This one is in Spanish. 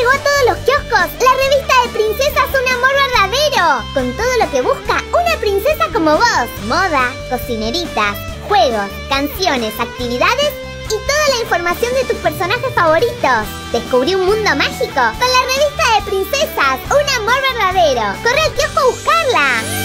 llegó a todos los kioscos la revista de princesas Un Amor Verdadero, con todo lo que busca una princesa como vos. Moda, cocineritas, juegos, canciones, actividades y toda la información de tus personajes favoritos. Descubrí un mundo mágico con la revista de princesas Un Amor Verdadero. ¡Corre al kiosco a buscarla!